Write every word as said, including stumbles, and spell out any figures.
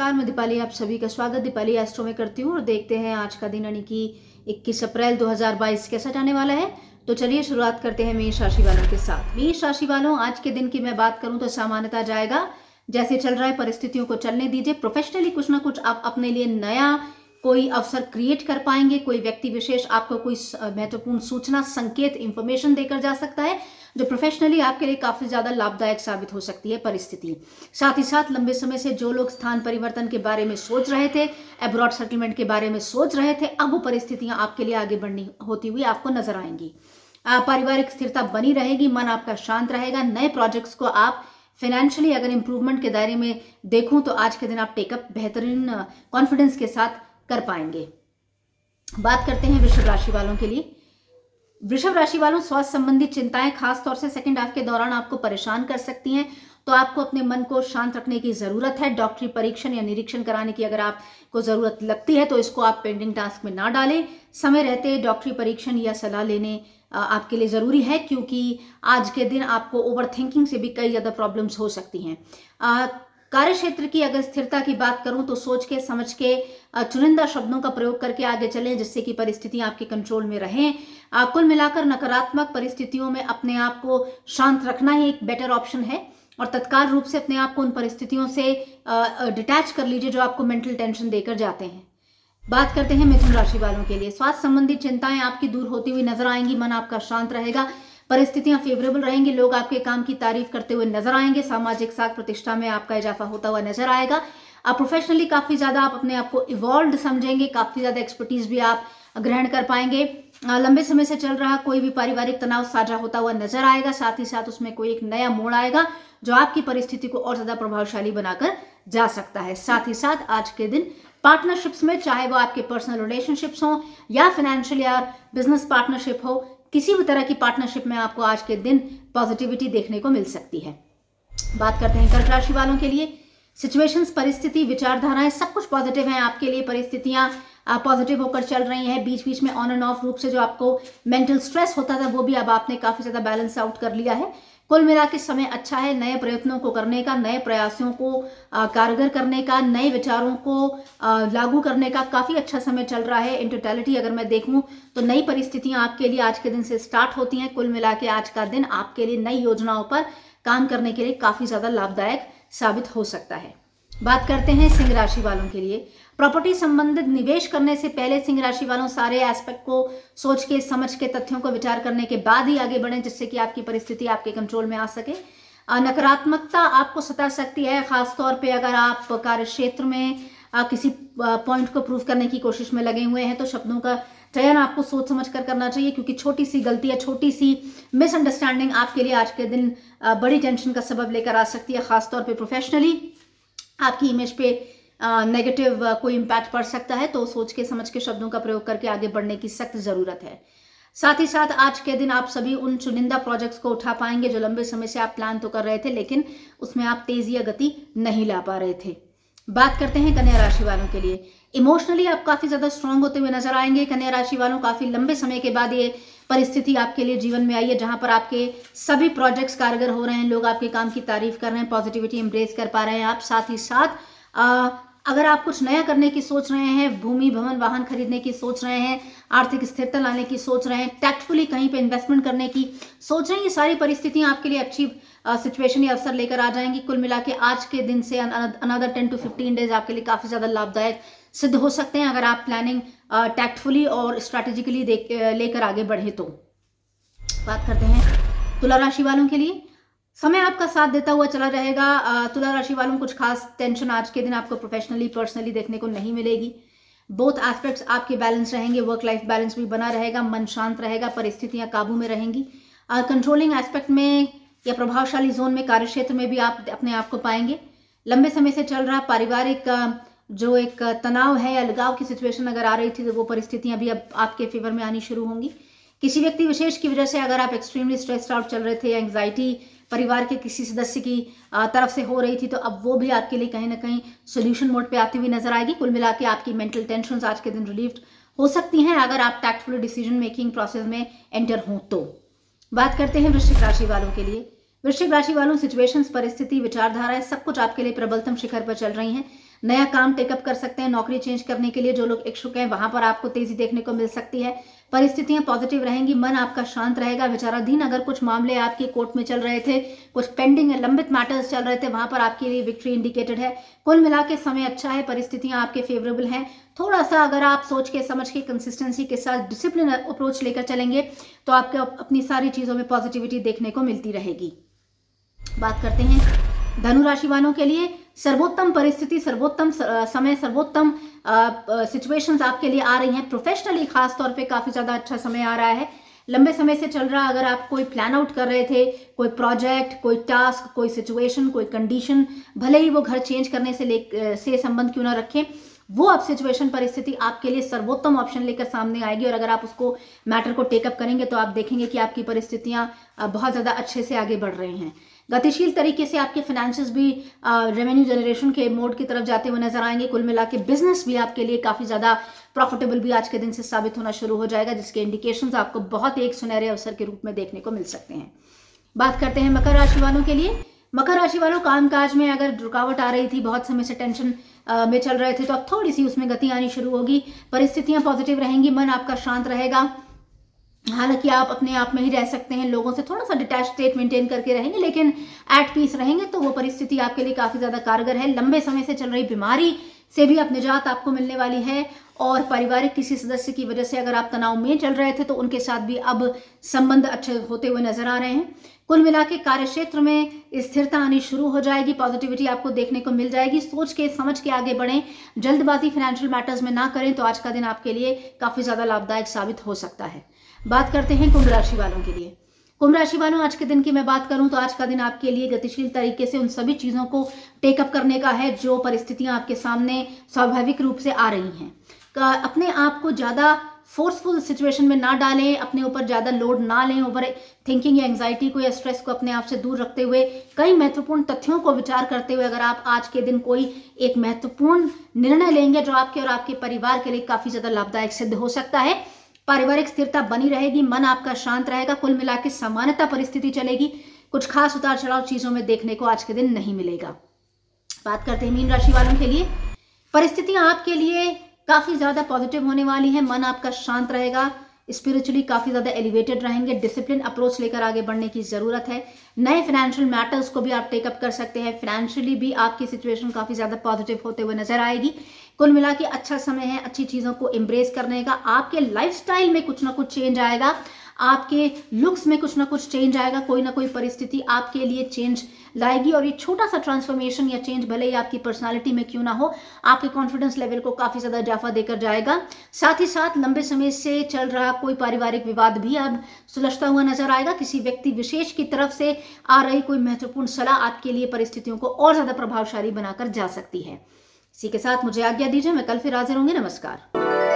नमस्कार, मैं दीपाली आप सभी का स्वागत दीपाली एस्ट्रो में करती हूँ और देखते हैं आज का दिन यानी कि इक्कीस अप्रैल दो हज़ार बाईस कैसा जाने वाला है। तो चलिए शुरुआत करते हैं मेष राशि वालों के साथ। मेष राशि वालों, आज के दिन की मैं बात करूं तो सामान्यता जाएगा, जैसे चल रहा है परिस्थितियों को चलने दीजिए। प्रोफेशनली कुछ ना कुछ आप अपने लिए नया कोई अवसर क्रिएट कर पाएंगे। कोई व्यक्ति विशेष आपको कोई महत्वपूर्ण सूचना, संकेत, इंफॉर्मेशन देकर जा सकता है जो प्रोफेशनली आपके लिए काफी ज्यादा लाभदायक साबित हो सकती है परिस्थिति। साथ ही साथ लंबे समय से जो लोग स्थान परिवर्तन के बारे में सोच रहे थे, अब्रॉड सेटलमेंट के बारे में सोच रहे थे, अब वो परिस्थितियां आपके लिए आगे बढ़नी होती हुई आपको नजर आएंगी। पारिवारिक स्थिरता बनी रहेगी, मन आपका शांत रहेगा। नए प्रोजेक्ट्स को आप फाइनेंशियली अगर इंप्रूवमेंट के दायरे में देखूं तो आज के दिन आप टेकअप बेहतरीन कॉन्फिडेंस के साथ कर पाएंगे। बात करते हैं वृषभ राशि वालों के लिए। वृषभ राशि वालों, स्वास्थ्य संबंधी चिंताएं खास तौर से सेकंड हाफ के दौरान आपको परेशान कर सकती हैं, तो आपको अपने मन को शांत रखने की जरूरत है। डॉक्टरी परीक्षण या निरीक्षण कराने की अगर आपको जरूरत लगती है तो इसको आप पेंडिंग टास्क में ना डालें। समय रहते डॉक्टरी परीक्षण या सलाह लेने आपके लिए जरूरी है, क्योंकि आज के दिन आपको ओवर थिंकिंग से भी कई ज्यादा प्रॉब्लम्स हो सकती हैं। कार्य क्षेत्र की अगर स्थिरता की बात करूं तो सोच के समझ के चुनिंदा शब्दों का प्रयोग करके आगे चलें, जिससे कि परिस्थितियां आपके कंट्रोल में रहें। कुल मिलाकर नकारात्मक परिस्थितियों में अपने आप को शांत रखना ही एक बेटर ऑप्शन है और तत्काल रूप से अपने आप को उन परिस्थितियों से डिटैच कर लीजिए जो आपको मेंटल टेंशन देकर जाते हैं। बात करते हैं मिथुन राशि वालों के लिए। स्वास्थ्य संबंधी चिंताएं आपकी दूर होती हुई नजर आएंगी, मन आपका शांत रहेगा, परिस्थितियां फेवरेबल रहेंगी, लोग आपके काम की तारीफ करते हुए नजर आएंगे, सामाजिक साख प्रतिष्ठा में आपका इजाफा होता हुआ नजर आएगा। आप प्रोफेशनली काफी ज्यादा आप अपने आप को इवॉल्व समझेंगे, काफी ज्यादा एक्सपर्टीज भी आप ग्रहण कर पाएंगे। लंबे समय से चल रहा कोई भी पारिवारिक तनाव साझा होता हुआ नजर आएगा, साथ ही साथ उसमें कोई एक नया मोड़ आएगा जो आपकी परिस्थिति को और ज्यादा प्रभावशाली बनाकर जा सकता है। साथ ही साथ आज के दिन पार्टनरशिप्स में, चाहे वो आपके पर्सनल रिलेशनशिप्स हो या फाइनेंशियल या बिजनेस पार्टनरशिप हो, किसी भी तरह की पार्टनरशिप में आपको आज के दिन पॉजिटिविटी देखने को मिल सकती है। बात करते हैं कर्क राशि वालों के लिए। सिचुएशंस, परिस्थिति, विचारधाराएं सब कुछ पॉजिटिव हैं आपके लिए। परिस्थितियां पॉजिटिव होकर चल रही हैं। बीच बीच में ऑन एंड ऑफ रूप से जो आपको मेंटल स्ट्रेस होता था वो भी अब आपने काफी ज्यादा बैलेंस आउट कर लिया है। कुल मिला के समय अच्छा है नए प्रयत्नों को करने का, नए प्रयासों को कारगर करने का, नए विचारों को लागू करने का काफी अच्छा समय चल रहा है। इन टोटलिटी अगर मैं देखूं तो नई परिस्थितियां आपके लिए आज के दिन से स्टार्ट होती हैं। कुल मिला के आज का दिन आपके लिए नई योजनाओं पर काम करने के लिए काफी ज्यादा लाभदायक साबित हो सकता है। बात करते हैं सिंह राशि वालों के लिए। प्रॉपर्टी संबंधित निवेश करने से पहले सिंह राशि वालों सारे एस्पेक्ट को सोच के समझ के तथ्यों को विचार करने के बाद ही आगे बढ़ें, जिससे कि आपकी परिस्थिति आपके कंट्रोल में आ सके। नकारात्मकता आपको सता सकती है, खासतौर पे अगर आप कार्य क्षेत्र में किसी पॉइंट को प्रूव करने की कोशिश में लगे हुए हैं तो शब्दों का चयन आपको सोच समझ कर करना चाहिए, क्योंकि छोटी सी गलती या छोटी सी मिसअंडरस्टैंडिंग आपके लिए आज के दिन बड़ी टेंशन का सबब लेकर आ सकती है। खासतौर पर प्रोफेशनली आपकी इमेज पे नेगेटिव uh, कोई इम्पैक्ट पड़ सकता है, तो सोच के समझ के शब्दों का प्रयोग करके आगे बढ़ने की सख्त जरूरत है। साथ ही साथ आज के दिन आप सभी उन चुनिंदा प्रोजेक्ट्स को उठा पाएंगे जो लंबे समय से आप प्लान तो कर रहे थे, लेकिन उसमें आप तेजी या गति नहीं ला पा रहे थे। बात करते हैं कन्या राशि वालों के लिए। इमोशनली आप काफी ज्यादा स्ट्रांग होते हुए नजर आएंगे। कन्या राशि वालों, काफी लंबे समय के बाद ये परिस्थिति आपके लिए जीवन में आई है जहां पर आपके सभी प्रोजेक्ट्स कारगर हो रहे हैं, लोग आपके काम की तारीफ कर रहे हैं, पॉजिटिविटी एम्ब्रेस कर पा रहे हैं आप। साथ ही साथ आ, अगर आप कुछ नया करने की सोच रहे हैं, भूमि, भवन, वाहन खरीदने की सोच रहे हैं, आर्थिक स्थिरता लाने की सोच रहे हैं, टैक्टफुली कहीं पे इन्वेस्टमेंट करने की सोच रहे हैं, ये सारी परिस्थितियां आपके लिए अच्छी सिचुएशन या अवसर लेकर आ जाएंगी। कुल मिला के आज के दिन से another ten to fifteen days आपके लिए काफी ज्यादा लाभदायक सिद्ध हो सकते हैं अगर आप प्लानिंग टैक्टफुली और स्ट्रैटेजिकली लेकर आगे बढ़े तो। बात करते हैं तुला राशि वालों के लिए। समय आपका साथ देता हुआ चला रहेगा। तुला राशि वालों, कुछ खास टेंशन आज के दिन आपको प्रोफेशनली, पर्सनली देखने को नहीं मिलेगी। बोथ एस्पेक्ट्स आपके बैलेंस रहेंगे, वर्क लाइफ बैलेंस भी बना रहेगा, मन शांत रहेगा, परिस्थितियां काबू में रहेंगी। कंट्रोलिंग एस्पेक्ट में या प्रभावशाली जोन में, कार्य क्षेत्र में भी आप अपने आप को पाएंगे। लंबे समय से चल रहा पारिवारिक जो एक तनाव है या लगाव की सिचुएशन अगर आ रही थी तो वो परिस्थितियां भी अब आपके फेवर में आनी शुरू होंगी। किसी व्यक्ति विशेष की वजह से अगर आप एक्सट्रीमली स्ट्रेस्ड आउट चल रहे थे या एंग्जाइटी परिवार के किसी सदस्य की तरफ से हो रही थी, तो अब वो भी आपके लिए कहीं ना कहीं सोल्यूशन मोड पे आती हुई नजर आएगी। कुल मिला के आपकी मेंटल टेंशन आज के दिन रिलीव्ड हो सकती हैं अगर आप टैक्टफुल डिसीजन मेकिंग प्रोसेस में एंटर हो तो। बात करते हैं वृश्चिक राशि वालों के लिए। वृश्चिक राशि वालों, सिचुएशंस, परिस्थिति, विचारधाराएं सब कुछ आपके लिए प्रबलतम शिखर पर चल रही हैं। नया काम टेकअप कर सकते हैं। नौकरी चेंज करने के लिए जो लोग इच्छुक हैं वहां पर आपको तेजी देखने को मिल सकती है। परिस्थितियां पॉजिटिव रहेंगी, मन आपका शांत रहेगा। विचाराधीन अगर कुछ मामले आपके कोर्ट में चल रहे थे, कुछ पेंडिंग लंबित मैटर्स चल रहे थे, वहां पर आपके लिए विक्ट्री इंडिकेटेड है। कुल मिला के समय अच्छा है, परिस्थितियां आपके फेवरेबल हैं। थोड़ा सा अगर आप सोच के समझ के कंसिस्टेंसी के साथ डिसिप्लिन अप्रोच लेकर चलेंगे तो आपको अपनी सारी चीजों में पॉजिटिविटी देखने को मिलती रहेगी। बात करते हैं धनु राशि वालों के लिए। सर्वोत्तम परिस्थिति, सर्वोत्तम समय, सर्वोत्तम सिचुएशंस आपके लिए आ रही हैं। प्रोफेशनली खास तौर पे काफी ज्यादा अच्छा समय आ रहा है। लंबे समय से चल रहा, अगर आप कोई प्लान आउट कर रहे थे, कोई प्रोजेक्ट, कोई टास्क, कोई सिचुएशन, कोई कंडीशन, भले ही वो घर चेंज करने से ले से संबंध क्यों ना रखें, वो अब सिचुएशन परिस्थिति आपके लिए सर्वोत्तम ऑप्शन लेकर सामने आएगी। और अगर आप उसको मैटर को टेकअप करेंगे तो आप देखेंगे कि आपकी परिस्थितियां बहुत ज्यादा अच्छे से आगे बढ़ रही हैं। गतिशील तरीके से आपके फाइनेंसेस भी रेवेन्यू जनरेशन के मोड की तरफ जाते हुए नजर आएंगे। कुल मिला के बिजनेस भी आपके लिए काफी ज्यादा प्रॉफिटेबल भी आज के दिन से साबित होना शुरू हो जाएगा, जिसके इंडिकेशंस आपको बहुत एक सुनहरे अवसर के रूप में देखने को मिल सकते हैं। बात करते हैं मकर राशि वालों के लिए। मकर राशि वालों, कामकाज में अगर रुकावट आ रही थी, बहुत समय से टेंशन में चल रहे थे, तो अब थोड़ी सी उसमें गति आनी शुरू होगी। परिस्थितियां पॉजिटिव रहेंगी, मन आपका शांत रहेगा। हालांकि आप अपने आप में ही रह सकते हैं, लोगों से थोड़ा सा डिटैच स्टेट मेंटेन करके रहेंगे, लेकिन एट पीस रहेंगे तो वो परिस्थिति आपके लिए काफी ज्यादा कारगर है। लंबे समय से चल रही बीमारी से भी अब निजात आपको मिलने वाली है। और पारिवारिक किसी सदस्य की वजह से अगर आप तनाव में चल रहे थे तो उनके साथ भी अब संबंध अच्छे होते हुए नजर आ रहे हैं। कुल मिला के कार्य क्षेत्र में स्थिरता आनी शुरू हो जाएगी, पॉजिटिविटी आपको देखने को मिल जाएगी। सोच के समझ के आगे बढ़ें, जल्दबाजी फाइनेंशियल मैटर्स में ना करें तो आज का दिन आपके लिए काफी ज्यादा लाभदायक साबित हो सकता है। बात करते हैं कुंभ राशि वालों के लिए। कुंभ राशि वालों, आज के दिन की मैं बात करूं तो आज का दिन आपके लिए गतिशील तरीके से उन सभी चीजों को टेकअप करने का है जो परिस्थितियां आपके सामने स्वाभाविक रूप से आ रही हैं। अपने आप को ज्यादा फोर्सफुल सिचुएशन में ना डालें, अपने ऊपर ज्यादा लोड ना लें। ओवर थिंकिंग या एंग्जाइटी को या स्ट्रेस को अपने आप से दूर रखते हुए कई महत्वपूर्ण तथ्यों को विचार करते हुए अगर आप आज के दिन कोई एक महत्वपूर्ण निर्णय लेंगे जो आपके और आपके परिवार के लिए काफी ज्यादा लाभदायक सिद्ध हो सकता है। पारिवारिक स्थिरता बनी रहेगी, मन आपका शांत रहेगा। कुल मिला के सामान्यता परिस्थिति चलेगी, कुछ खास उतार चढ़ाव चीजों में देखने को आज के दिन नहीं मिलेगा। बात करते हैं मीन राशि वालों के लिए। परिस्थितियां आपके लिए काफी ज्यादा पॉजिटिव होने वाली है, मन आपका शांत रहेगा, स्पिरिचुअली काफी ज्यादा एलिवेटेड रहेंगे। डिसिप्लिन अप्रोच लेकर आगे बढ़ने की जरूरत है। नए फाइनेंशियल मैटर्स को भी आप टेकअप कर सकते हैं। फाइनेंशियली भी आपकी सिचुएशन काफी ज्यादा पॉजिटिव होते हुए नजर आएगी। कुल मिला के अच्छा समय है अच्छी चीजों को एम्ब्रेस करने का। आपके लाइफस्टाइल में कुछ ना कुछ चेंज आएगा, आपके लुक्स में कुछ ना कुछ चेंज आएगा। कोई ना कोई परिस्थिति आपके लिए चेंज लाएगी और ये छोटा सा ट्रांसफॉर्मेशन या चेंज भले ही आपकी पर्सनालिटी में क्यों ना हो, आपके कॉन्फिडेंस लेवल को काफी ज्यादा इजाफा देकर जाएगा। साथ ही साथ लंबे समय से चल रहा कोई पारिवारिक विवाद भी अब सुलझता हुआ नजर आएगा। किसी व्यक्ति विशेष की तरफ से आ रही कोई महत्वपूर्ण सलाह आपके लिए परिस्थितियों को और ज्यादा प्रभावशाली बनाकर जा सकती है। इसी के साथ मुझे आज्ञा दीजिए, मैं कल फिर हाजिर होंगी। नमस्कार।